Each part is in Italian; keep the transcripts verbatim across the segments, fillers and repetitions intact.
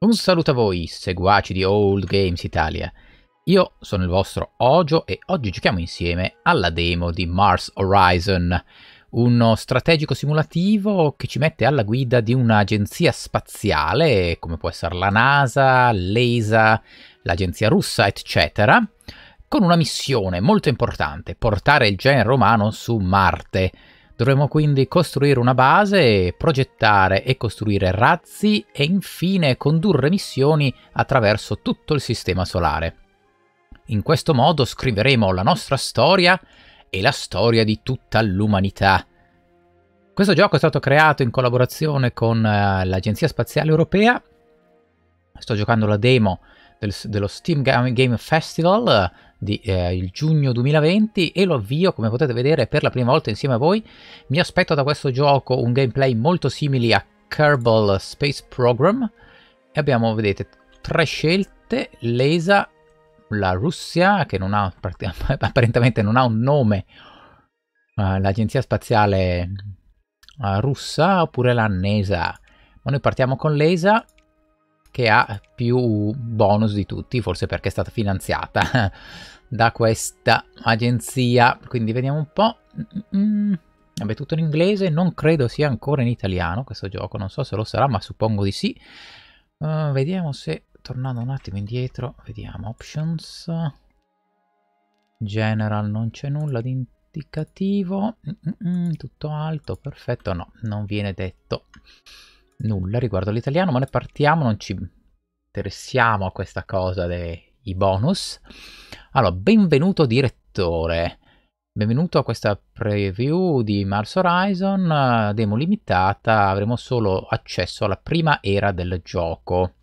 Un saluto a voi, seguaci di Old Games Italia. Io sono il vostro Ojo e oggi giochiamo insieme alla demo di Mars Horizon, uno strategico simulativo che ci mette alla guida di un'agenzia spaziale, come può essere la NASA, l'E S A, l'agenzia russa, eccetera, con una missione molto importante: portare il genere umano su Marte. Dovremo quindi costruire una base, progettare e costruire razzi e infine condurre missioni attraverso tutto il sistema solare. In questo modo scriveremo la nostra storia e la storia di tutta l'umanità. Questo gioco è stato creato in collaborazione con uh, l'Agenzia Spaziale Europea. Sto giocando la demo del, dello Steam Game Festival uh, di eh, il giugno duemilaventi e lo avvio, come potete vedere, per la prima volta insieme a voi. Mi aspetto da questo gioco un gameplay molto simile a Kerbal Space Program e abbiamo, vedete, tre scelte: l'E S A, la Russia, che non ha apparentemente non ha un nome, uh, l'agenzia spaziale uh, russa, oppure la NASA. Ma noi partiamo con l'E S A, che ha più bonus di tutti, forse perché è stata finanziata da questa agenzia. Quindi vediamo un po'. Mm-mm. Vabbè, tutto in inglese, non credo sia ancora in italiano questo gioco, non so se lo sarà, ma suppongo di sì. Uh, vediamo se, tornando un attimo indietro, vediamo options, general, non c'è nulla di indicativo. Mm-mm, tutto alto, perfetto. No, non viene detto nulla riguardo all'italiano, ma ne partiamo, non ci interessiamo a questa cosa dei bonus. Allora, benvenuto direttore, benvenuto a questa preview di Mars Horizon, demo limitata, avremo solo accesso alla prima era del gioco,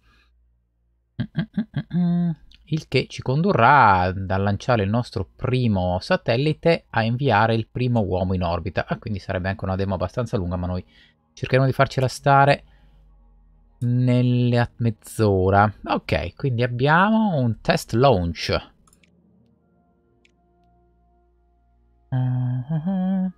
il che ci condurrà dal lanciare il nostro primo satellite a inviare il primo uomo in orbita. Ah, quindi sarebbe anche una demo abbastanza lunga, ma noi cercheremo di farcela stare nella mezz'ora. Ok, quindi abbiamo un test launch. Uh-huh.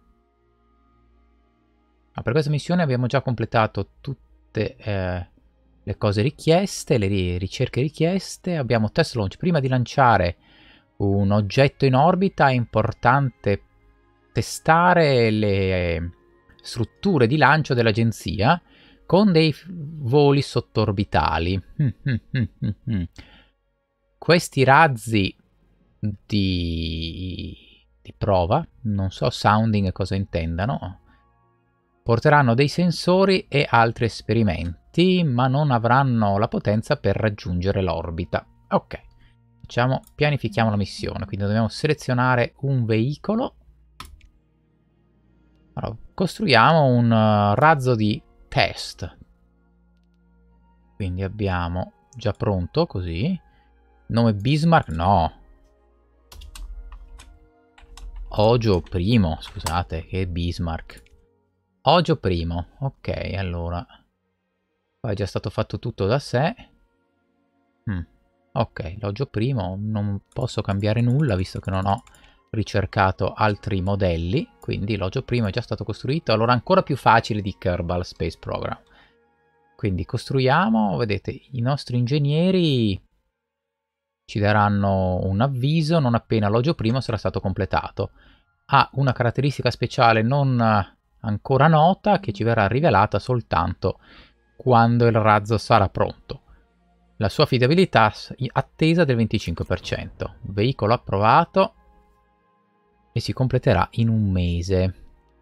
Ah, per questa missione abbiamo già completato tutte eh, le cose richieste, le ricerche richieste. Abbiamo test launch. Prima di lanciare un oggetto in orbita è importante testare le strutture di lancio dell'agenzia con dei voli sottoorbitali. Questi razzi di, di prova, non so sounding cosa intendano, porteranno dei sensori e altri esperimenti, ma non avranno la potenza per raggiungere l'orbita. Ok, facciamo, pianifichiamo la missione. Quindi dobbiamo selezionare un veicolo. Allora, costruiamo un uh, razzo di test. Quindi abbiamo già pronto così. Nome Bismarck? No. Ojo primo, scusate, che è Bismarck. Ojo primo. Ok, allora. Qua è già stato fatto tutto da sé. Hmm. Ok, l'Ojo primo. Non posso cambiare nulla visto che non ho ricercato altri modelli. Quindi l'Ojo primo è già stato costruito. Allora ancora più facile di Kerbal Space Program. Quindi costruiamo, vedete, i nostri ingegneri ci daranno un avviso non appena l'Ojo primo sarà stato completato. Ha una caratteristica speciale non ancora nota che ci verrà rivelata soltanto quando il razzo sarà pronto. La sua affidabilità attesa del venticinque per cento. Veicolo approvato e si completerà in un mese.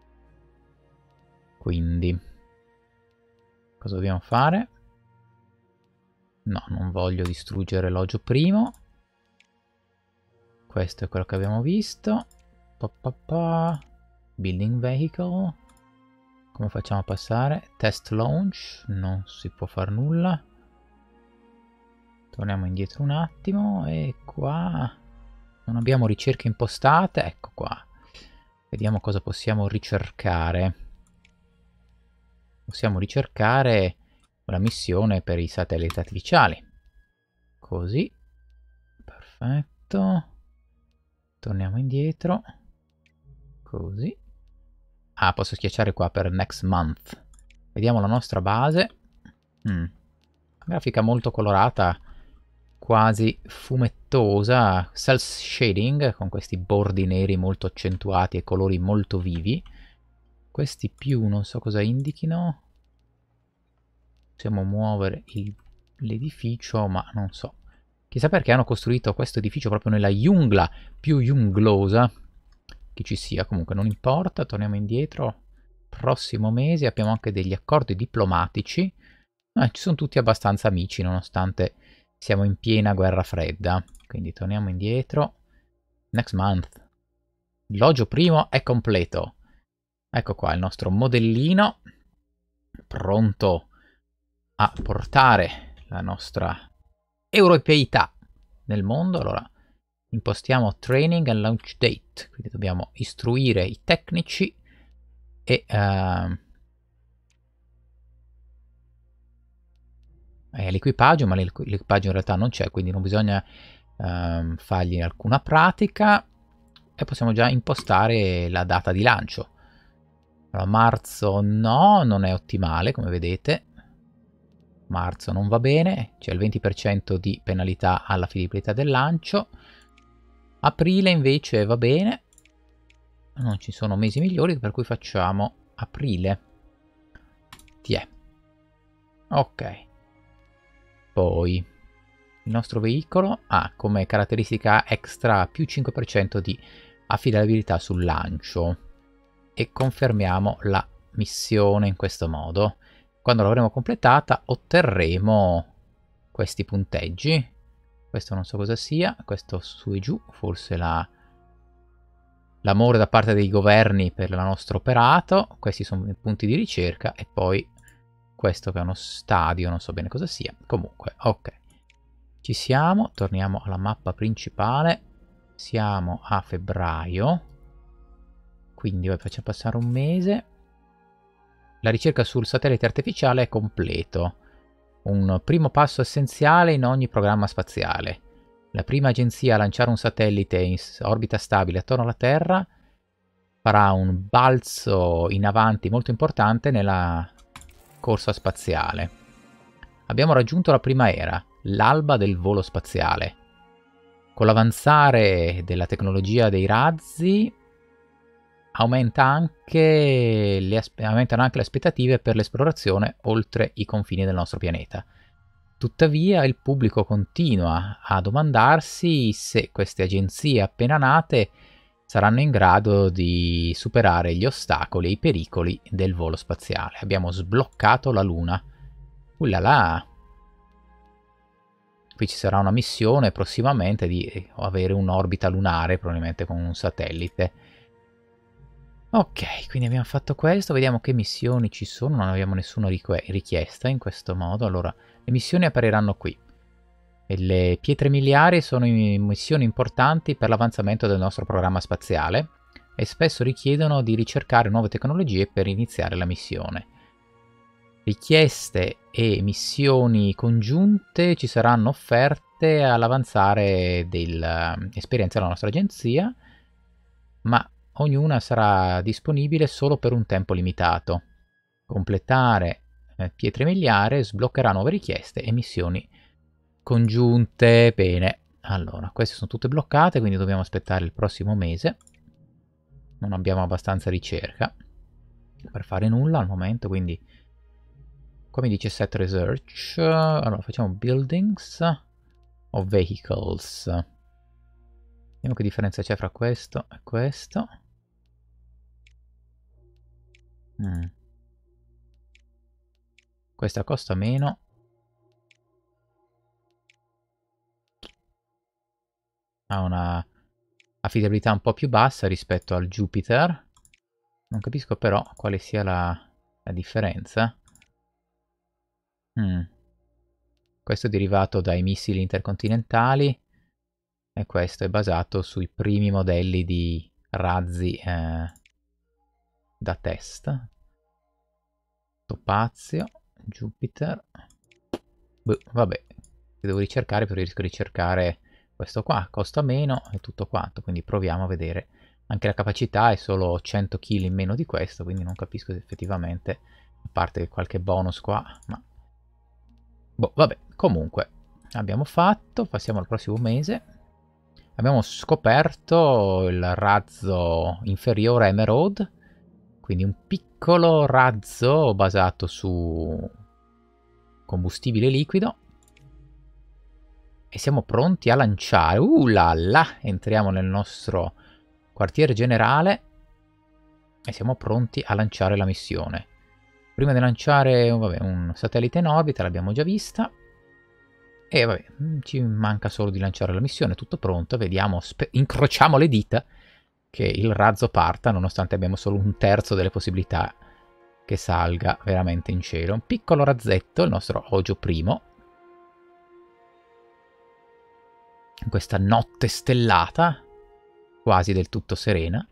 Quindi cosa dobbiamo fare? No, non voglio distruggere l'Ojo primo. Questo è quello che abbiamo visto. Pa, pa, pa. Building vehicle. Come facciamo a passare? Test launch. Non si può fare nulla. Torniamo indietro un attimo. E qua non abbiamo ricerche impostate. Ecco qua. Vediamo cosa possiamo ricercare. Possiamo ricercare la missione per i satelliti artificiali. Così. Perfetto. Torniamo indietro. Così. Ah, posso schiacciare qua per next month. Vediamo la nostra base. Mm. Grafica molto colorata, quasi fumettosa, cel shading, con questi bordi neri molto accentuati e colori molto vivi. Questi più non so cosa indichino. Possiamo muovere l'edificio, ma non so. Chissà perché hanno costruito questo edificio proprio nella jungla più junglosa che ci sia. Comunque non importa, torniamo indietro. Prossimo mese abbiamo anche degli accordi diplomatici. Eh, ci sono tutti abbastanza amici, nonostante siamo in piena guerra fredda. Quindi torniamo indietro. Next month. L'Ogio primo è completo. Ecco qua il nostro modellino. Pronto a portare la nostra europeità nel mondo. Allora impostiamo training and launch date, quindi dobbiamo istruire i tecnici e uh, l'equipaggio, ma l'equipaggio in realtà non c'è, quindi non bisogna uh, fargli alcuna pratica e possiamo già impostare la data di lancio. Allora, marzo no, non è ottimale come vedete. Marzo non va bene, c'è il venti per cento di penalità alla fidibilità del lancio. Aprile invece va bene, non ci sono mesi migliori, per cui facciamo aprile. Tiè. Ok. Poi il nostro veicolo ha come caratteristica extra più cinque per cento di affidabilità sul lancio e confermiamo la missione in questo modo. Quando l'avremo completata otterremo questi punteggi. Questo non so cosa sia, questo su e giù, forse la l'amore da parte dei governi per il nostro operato. Questi sono i punti di ricerca e poi questo che è uno stadio, non so bene cosa sia. Comunque, ok. Ci siamo, torniamo alla mappa principale. Siamo a febbraio. Quindi poi facciamo passare un mese. La ricerca sul satellite artificiale è completo. Un primo passo essenziale in ogni programma spaziale. La prima agenzia a lanciare un satellite in orbita stabile attorno alla Terra farà un balzo in avanti molto importante nella corsa spaziale. Abbiamo raggiunto la prima era, l'alba del volo spaziale. Con l'avanzare della tecnologia dei razzi aumenta anche le aumentano anche le aspettative per l'esplorazione oltre i confini del nostro pianeta. Tuttavia il pubblico continua a domandarsi se queste agenzie appena nate saranno in grado di superare gli ostacoli e i pericoli del volo spaziale. Abbiamo sbloccato la Luna. Ullala! Qui ci sarà una missione prossimamente di avere un'orbita lunare, probabilmente con un satellite. Ok, quindi abbiamo fatto questo, vediamo che missioni ci sono, non abbiamo nessuna richiesta in questo modo. Allora, le missioni appariranno qui. E le pietre miliari sono missioni importanti per l'avanzamento del nostro programma spaziale e spesso richiedono di ricercare nuove tecnologie per iniziare la missione. Richieste e missioni congiunte ci saranno offerte all'avanzare dell'esperienza della nostra agenzia, ma ognuna sarà disponibile solo per un tempo limitato. Completare eh, pietre miliari sbloccherà nuove richieste e missioni congiunte. Bene, allora, queste sono tutte bloccate, quindi dobbiamo aspettare il prossimo mese. Non abbiamo abbastanza ricerca per fare nulla al momento, quindi qua mi dice set research. Allora, facciamo buildings o vehicles. Vediamo che differenza c'è fra questo e questo. Mm. Questa costa meno. Ha una affidabilità un po' più bassa rispetto al Jupiter. Non capisco però quale sia la, la differenza. Mm. Questo è derivato dai missili intercontinentali e questo è basato sui primi modelli di razzi eh, da test. Topazio, Jupiter. Beh, vabbè, se devo ricercare preferisco ricercare questo qua, costa meno e tutto quanto, quindi proviamo a vedere. Anche la capacità è solo cento chili in meno di questo, quindi non capisco se effettivamente, a parte qualche bonus qua, ma Boh, vabbè, comunque, abbiamo fatto, passiamo al prossimo mese. Abbiamo scoperto il razzo inferiore Emerald, quindi un piccolo razzo basato su combustibile liquido. E siamo pronti a lanciare. Uh là là! Entriamo nel nostro quartiere generale e siamo pronti a lanciare la missione. Prima di lanciare vabbè, un satellite in orbita, l'abbiamo già vista. E vabbè, ci manca solo di lanciare la missione, tutto pronto, vediamo, incrociamo le dita che il razzo parta, nonostante abbiamo solo un terzo delle possibilità che salga veramente in cielo. Un piccolo razzetto, il nostro Hojo primo, in questa notte stellata, quasi del tutto serena.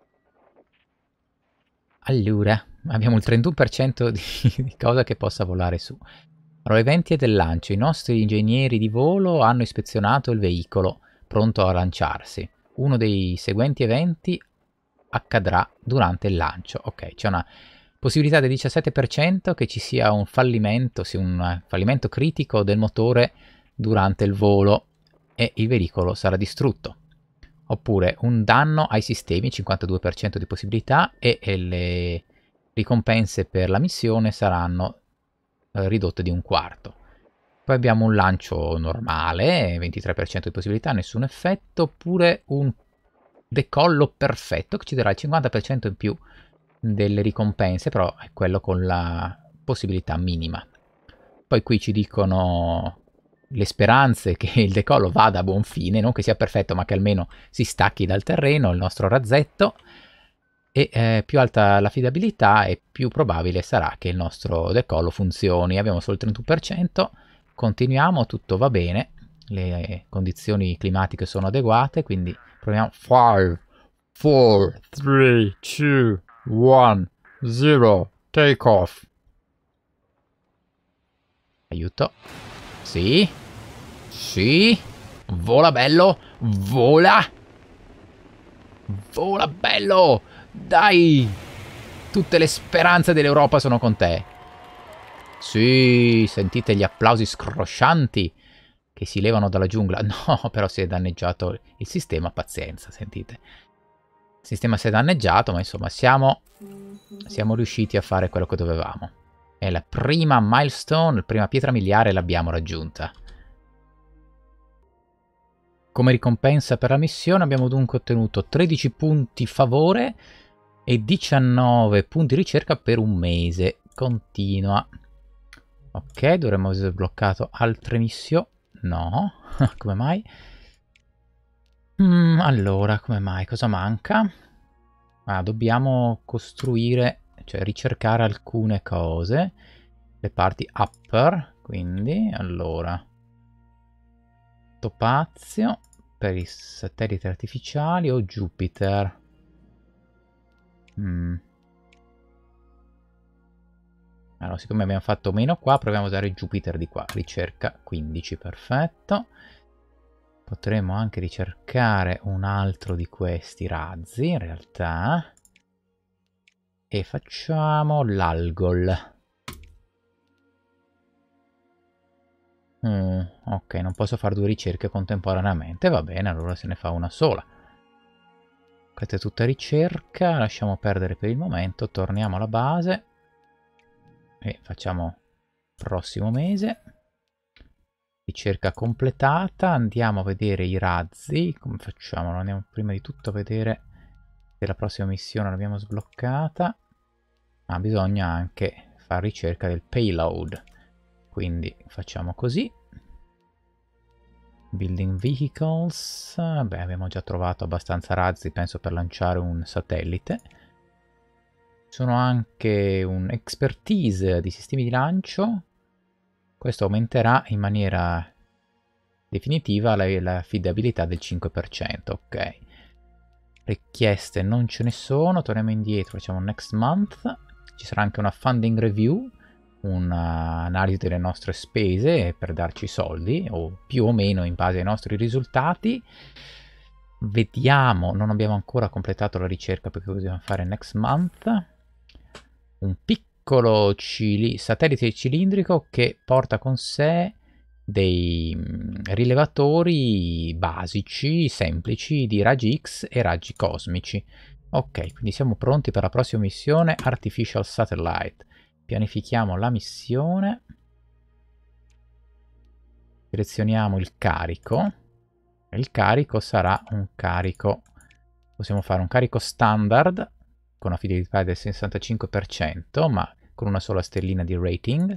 Allora, abbiamo il trentuno per cento di, di cosa che possa volare su. Allora, eventi del lancio. I nostri ingegneri di volo hanno ispezionato il veicolo, pronto a lanciarsi. Uno dei seguenti eventi accadrà durante il lancio. Ok, c'è una possibilità del diciassette per cento che ci sia un fallimento, sia un fallimento critico del motore durante il volo e il veicolo sarà distrutto. Oppure un danno ai sistemi, cinquantadue per cento di possibilità, e, e le ricompense per la missione saranno eh, ridotte di un quarto. Poi abbiamo un lancio normale, ventitré per cento di possibilità, nessun effetto, oppure un decollo perfetto che ci darà il cinquanta per cento in più delle ricompense, però è quello con la possibilità minima. Poi qui ci dicono le speranze che il decollo vada a buon fine, non che sia perfetto, ma che almeno si stacchi dal terreno il nostro razzetto. E eh, più alta l'affidabilità e più probabile sarà che il nostro decollo funzioni. Abbiamo solo il trentuno per cento, continuiamo, tutto va bene, le condizioni climatiche sono adeguate, quindi proviamo. cinque, quattro, tre, due, uno, zero, take off. Aiuto. Sì. Sì. Vola bello. Vola. Vola bello. Dai. Tutte le speranze dell'Europa sono con te. Sì. Sentite gli applausi scroscianti che si levano dalla giungla. No, però si è danneggiato il sistema. Pazienza, sentite. Il sistema si è danneggiato, ma insomma siamo, siamo riusciti a fare quello che dovevamo. E la prima milestone, la prima pietra miliare l'abbiamo raggiunta. Come ricompensa per la missione abbiamo dunque ottenuto tredici punti favore e diciannove punti ricerca per un mese. Continua. Ok, dovremmo aver sbloccato altre missioni. No, come mai? Mm, allora, come mai? Cosa manca? Ah, dobbiamo costruire, cioè ricercare alcune cose. Le parti upper, quindi, allora. Topazio per i satelliti artificiali o Jupiter? Mm. Allora, siccome abbiamo fatto meno qua, proviamo a usare Jupiter di qua. Ricerca quindici, perfetto. Potremmo anche ricercare un altro di questi razzi, in realtà. E facciamo l'Algol. Mm, ok, non posso fare due ricerche contemporaneamente. Va bene, allora se ne fa una sola. Questa è tutta ricerca. Lasciamo perdere per il momento. Torniamo alla base. E facciamo prossimo mese. Ricerca completata, andiamo a vedere i razzi, come facciamo? Andiamo prima di tutto a vedere se la prossima missione l'abbiamo sbloccata. Ma bisogna anche fare ricerca del payload, quindi facciamo così. Building vehicles, beh abbiamo già trovato abbastanza razzi penso per lanciare un satellite. Sono anche un expertise di sistemi di lancio. Questo aumenterà in maniera definitiva l'affidabilità del cinque per cento, ok. Richieste non ce ne sono, torniamo indietro, facciamo next month. Ci sarà anche una funding review, un'analisi delle nostre spese per darci soldi, o più o meno in base ai nostri risultati. Vediamo, non abbiamo ancora completato la ricerca perché dobbiamo fare next month. Un piccolo piccolo cili satellite cilindrico che porta con sé dei rilevatori basici, semplici, di raggi X e raggi cosmici. Ok, quindi siamo pronti per la prossima missione Artificial Satellite. Pianifichiamo la missione. Selezioniamo il carico. Il carico sarà un carico, possiamo fare un carico standard con una fidelità del sessantacinque per cento, ma con una sola stellina di rating.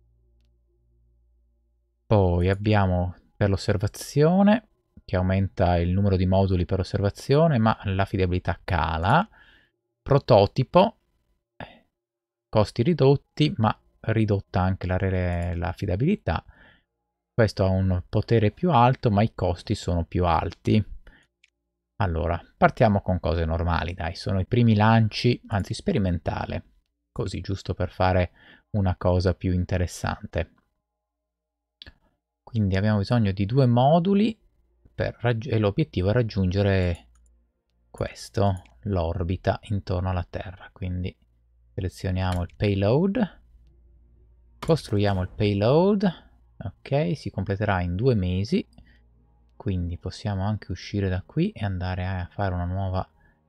Poi abbiamo per l'osservazione, che aumenta il numero di moduli per osservazione, ma l'affidabilità cala. Prototipo, costi ridotti, ma ridotta anche l'affidabilità. Questo ha un potere più alto, ma i costi sono più alti. Allora, partiamo con cose normali, dai, sono i primi lanci, anzi sperimentale, così giusto per fare una cosa più interessante. Quindi abbiamo bisogno di due moduli per e l'obiettivo è raggiungere questo, l'orbita intorno alla Terra. Quindi selezioniamo il payload, costruiamo il payload. Ok, si completerà in due mesi, quindi possiamo anche uscire da qui e andare a fare una nuova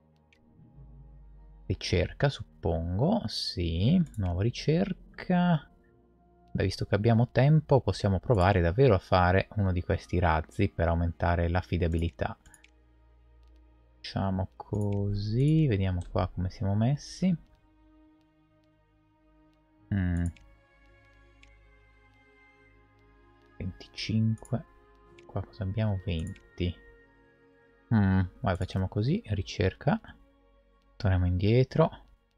ricerca, suppongo. Sì, nuova ricerca. Beh, visto che abbiamo tempo, possiamo provare davvero a fare uno di questi razzi per aumentare l'affidabilità. Facciamo così, vediamo qua come siamo messi. Mm. venticinque, qua cosa abbiamo? venti. Mm, vai, facciamo così, ricerca, torniamo indietro,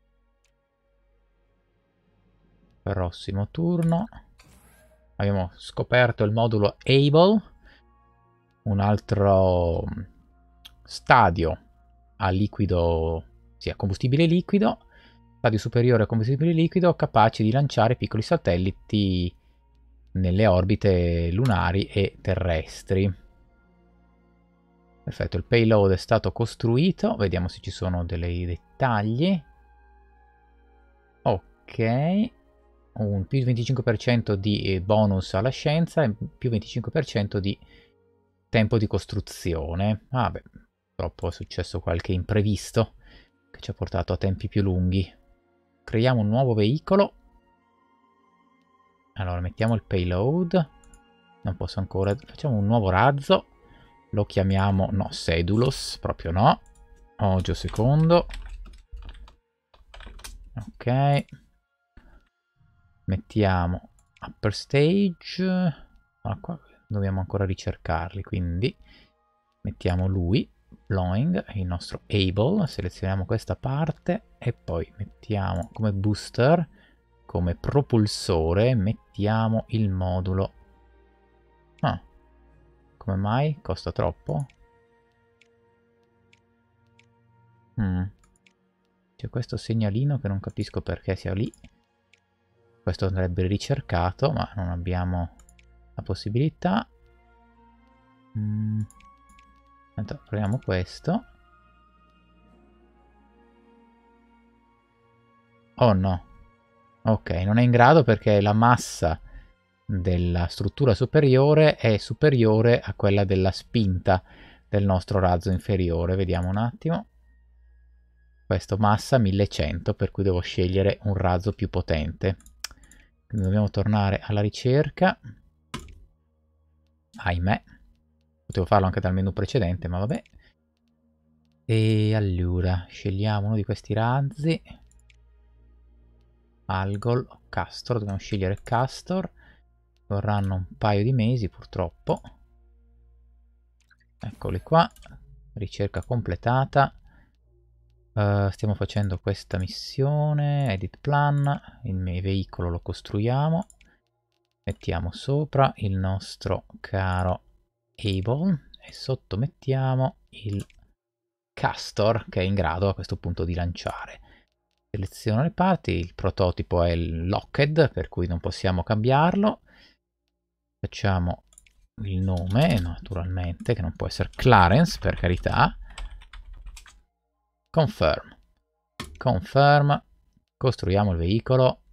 prossimo turno. Abbiamo scoperto il modulo Able, un altro stadio a liquido, sì, a combustibile liquido, stadio superiore a combustibile liquido, capace di lanciare piccoli satelliti nelle orbite lunari e terrestri. Perfetto, il payload è stato costruito, vediamo se ci sono dei dettagli. Ok, un più venticinque per cento di bonus alla scienza e più venticinque per cento di tempo di costruzione. Ah beh, purtroppo è successo qualche imprevisto che ci ha portato a tempi più lunghi. Creiamo un nuovo veicolo. Allora, mettiamo il payload. Non posso ancora... Facciamo un nuovo razzo. Lo chiamiamo... No, Sedulos. Proprio no. Ogio secondo. Ok. Mettiamo upper stage. Ah, qua dobbiamo ancora ricercarli, quindi mettiamo lui. Blowing, il nostro Able. Selezioniamo questa parte. E poi mettiamo come booster... Come propulsore mettiamo il modulo. Ah, come mai? Costa troppo? Mm. C'è questo segnalino che non capisco perché sia lì. Questo andrebbe ricercato, ma non abbiamo la possibilità. Mm. Proviamo questo. Oh no. Ok, non è in grado perché la massa della struttura superiore è superiore a quella della spinta del nostro razzo inferiore. Vediamo un attimo. Questo massa millecento, per cui devo scegliere un razzo più potente. Quindi dobbiamo tornare alla ricerca. Ahimè. Potevo farlo anche dal menu precedente, ma vabbè. E allora, scegliamo uno di questi razzi. Algol o Castor, dobbiamo scegliere Castor. Vorranno un paio di mesi purtroppo. Eccoli qua, ricerca completata. Uh, stiamo facendo questa missione, edit plan, il mio veicolo lo costruiamo. Mettiamo sopra il nostro caro Able e sotto mettiamo il Castor che è in grado a questo punto di lanciare. Seleziono le parti, il prototipo è il Lockheed, per cui non possiamo cambiarlo. Facciamo il nome, naturalmente, che non può essere Clarence, per carità. Confirm. Confirm. Costruiamo il veicolo.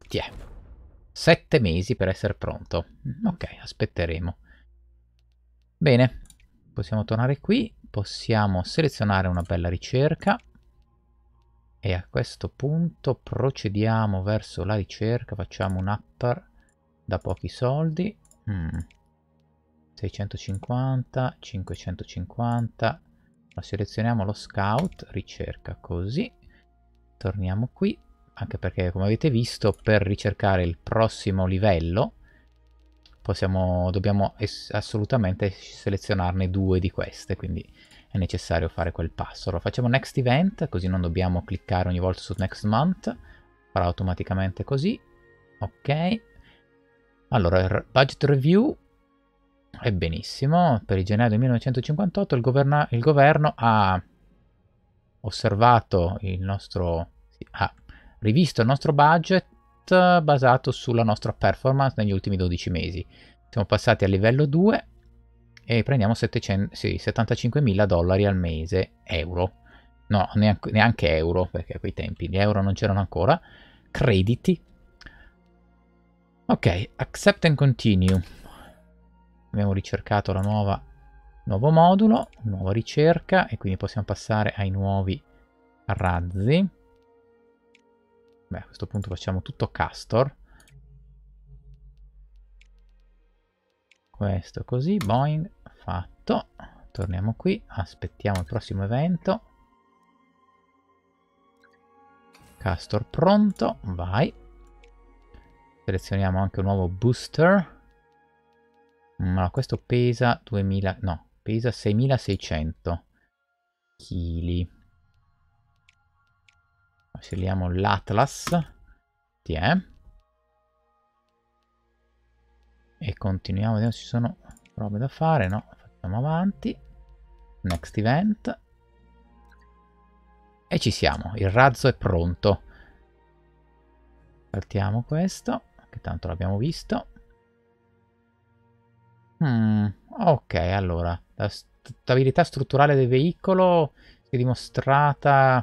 Tiè. Sette mesi per essere pronto. Ok, aspetteremo. Bene, possiamo tornare qui. Possiamo selezionare una bella ricerca. E a questo punto procediamo verso la ricerca. Facciamo un upper da pochi soldi. Mm. seicentocinquanta, cinquecentocinquanta. La selezioniamo lo scout, ricerca così. Torniamo qui, anche perché come avete visto per ricercare il prossimo livello possiamo, dobbiamo assolutamente selezionarne due di queste, quindi è necessario fare quel passo. Allora facciamo next event, così non dobbiamo cliccare ogni volta su next month, farà automaticamente così. Ok, allora budget review. E benissimo, per il gennaio del millenovecentocinquantotto il, governa il governo ha osservato il nostro, sì, ha rivisto il nostro budget basato sulla nostra performance negli ultimi dodici mesi. Siamo passati al livello due e prendiamo settecento, sì, settantacinquemila dollari al mese, euro. No, neanche, neanche euro, perché a quei tempi gli euro non c'erano ancora. Crediti. Ok, accept and continue. Abbiamo ricercato la nuova nuovo modulo, nuova ricerca e quindi possiamo passare ai nuovi razzi. Beh, a questo punto facciamo tutto castor. Questo così, boing, fatto. Torniamo qui, aspettiamo il prossimo evento. Castor pronto, vai. Selezioniamo anche un nuovo booster. Ma questo pesa duemila, no, pesa seimilaseicento chili. Scegliamo l'Atlas. Tiè. E continuiamo, vediamo se ci sono robe da fare. No, facciamo avanti. Next event. E ci siamo, il razzo è pronto. Saltiamo questo, che tanto l'abbiamo visto. Hmm, ok, allora, la stabilità strutturale del veicolo si è dimostrata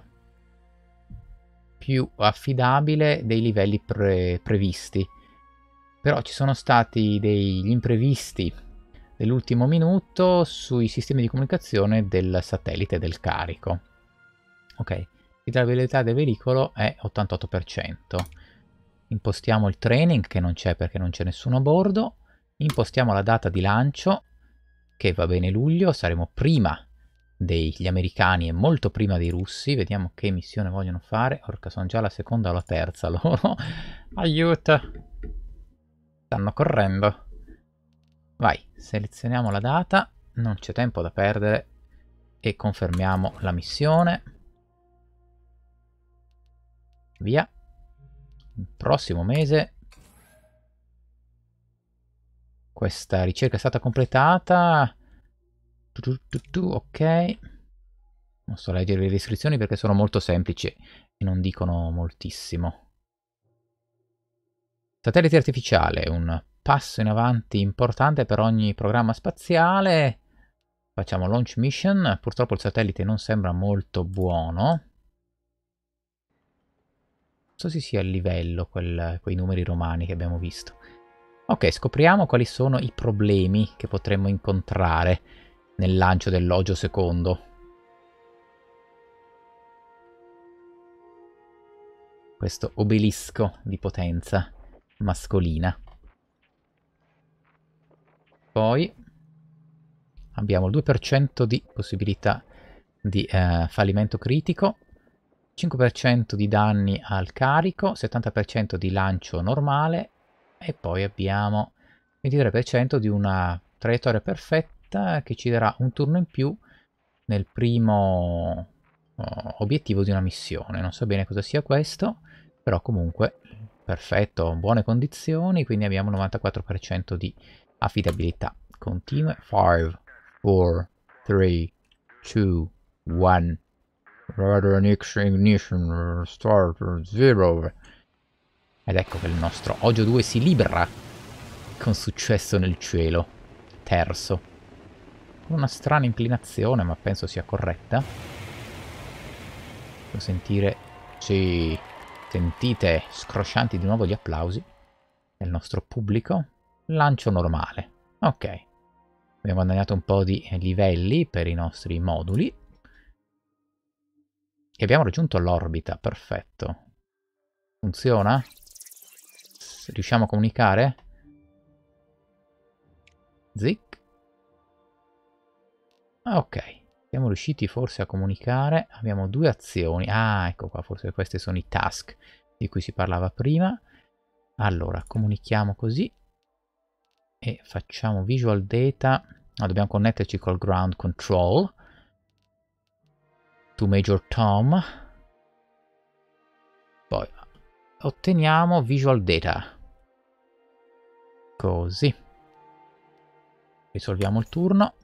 più affidabile dei livelli pre previsti. Però ci sono stati degli imprevisti dell'ultimo minuto sui sistemi di comunicazione del satellite del carico. Ok, l'abilità del veicolo è ottantotto per cento. Impostiamo il training, che non c'è perché non c'è nessuno a bordo. Impostiamo la data di lancio, che va bene luglio, saremo prima degli americani e molto prima dei russi. Vediamo che missione vogliono fare. Orca, sono già la seconda o la terza loro. Aiuto! Stanno correndo. Vai, selezioniamo la data, non c'è tempo da perdere e confermiamo la missione. Via. Il prossimo mese questa ricerca è stata completata. Tu, tu, tu, ok. Non sto a leggere le descrizioni perché sono molto semplici e non dicono moltissimo. Satellite artificiale, un passo in avanti importante per ogni programma spaziale. Facciamo launch mission. Purtroppo il satellite non sembra molto buono. Non so se sia il livello, quel, quei numeri romani che abbiamo visto. Ok, scopriamo quali sono i problemi che potremmo incontrare nel lancio dell'Ogio secondo. Questo obelisco di potenza mascolina. Poi abbiamo il due per cento di possibilità di eh, fallimento critico, cinque per cento di danni al carico, settanta per cento di lancio normale e poi abbiamo ventitré per cento di una traiettoria perfetta che ci darà un turno in più nel primo oh, obiettivo di una missione. Non so bene cosa sia questo, però comunque perfetto, buone condizioni, quindi abbiamo il novantaquattro per cento di affidabilità. Continua. cinque, quattro, tre, due, uno. Radar ignition, start, zero. Ed ecco che il nostro Ogio due si libera con successo nel cielo. Terzo. Con una strana inclinazione, ma penso sia corretta. Devo sentire... Sì, Sentite scroscianti di nuovo gli applausi del nostro pubblico. Lancio normale. Ok. Abbiamo guadagnato un po' di livelli per i nostri moduli. E abbiamo raggiunto l'orbita. Perfetto. Funziona? Riusciamo a comunicare? Zic. Ok. Siamo riusciti forse a comunicare. Abbiamo due azioni. Ah, ecco qua. Forse questi sono i task di cui si parlava prima. Allora, comunichiamo così. E facciamo visual data. No, dobbiamo connetterci col ground control. To Major Tom. Poi otteniamo visual data. Così. Risolviamo il turno.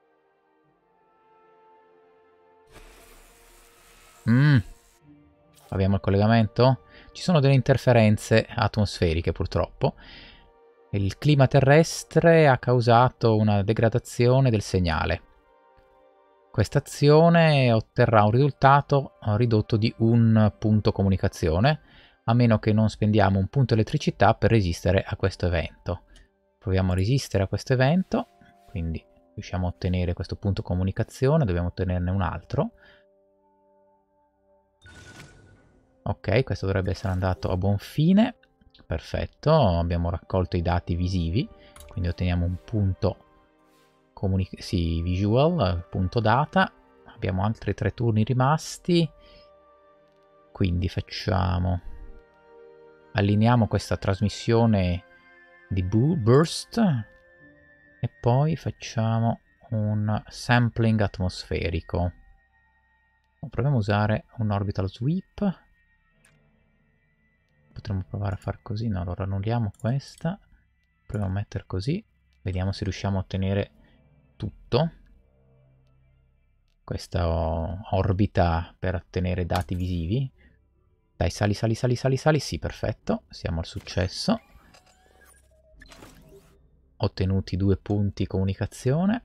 Mm. Abbiamo il collegamento? Ci sono delle interferenze atmosferiche purtroppo. Il clima terrestre ha causato una degradazione del segnale. Questa azione otterrà un risultato ridotto di un punto comunicazione, a meno che non spendiamo un punto elettricità per resistere a questo evento. Proviamo a resistere a questo evento, quindi riusciamo a ottenere questo punto comunicazione, dobbiamo ottenerne un altro. Ok, questo dovrebbe essere andato a buon fine. Perfetto, abbiamo raccolto i dati visivi, quindi otteniamo un punto sì, visual, punto data. Abbiamo altri tre turni rimasti, quindi facciamo... allineiamo questa trasmissione di burst e poi facciamo un sampling atmosferico. Proviamo a usare un orbital sweep. Potremmo provare a far così. No, allora annulliamo questa. Proviamo a mettere così. Vediamo se riusciamo a ottenere tutto. Questa orbita per ottenere dati visivi. Dai, sali, sali, sali, sali, sali. Sì, perfetto. Siamo al successo. Ottenuti due punti comunicazione.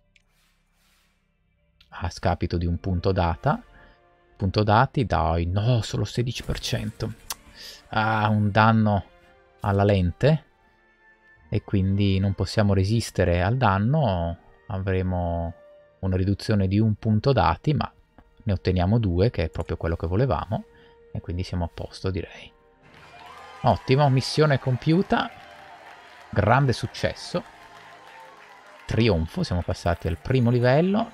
A scapito di un punto data. Punto dati, dai, no, solo sedici per cento. Ah, un danno alla lente. E quindi non possiamo resistere al danno. Avremo una riduzione di un punto dati, ma ne otteniamo due, che è proprio quello che volevamo. E quindi siamo a posto, direi. Ottimo, missione compiuta. Grande successo. Trionfo, siamo passati al primo livello.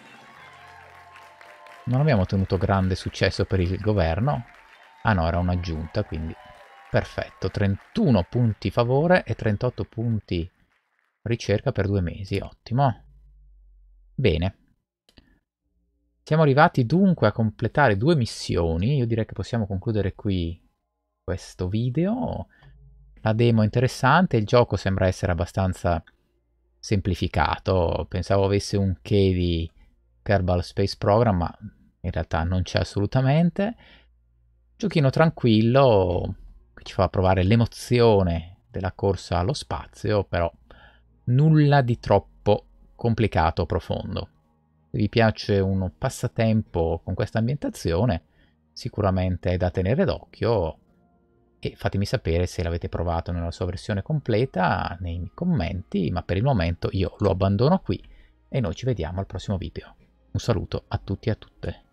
Non abbiamo ottenuto grande successo per il governo. Ah no, era un'aggiunta, quindi perfetto. trentuno punti favore e trentotto punti ricerca per due mesi. Ottimo. Bene. Siamo arrivati dunque a completare due missioni. Io direi che possiamo concludere qui questo video. La demo è interessante, il gioco sembra essere abbastanza semplificato. Pensavo avesse un che di Kerbal Space Program, ma in realtà non c'è assolutamente. Giochino tranquillo che ci fa provare l'emozione della corsa allo spazio, però nulla di troppo complicato o profondo. Se vi piace un passatempo con questa ambientazione, sicuramente è da tenere d'occhio e fatemi sapere se l'avete provato nella sua versione completa nei commenti, ma per il momento io lo abbandono qui e noi ci vediamo al prossimo video. Un saluto a tutti e a tutte.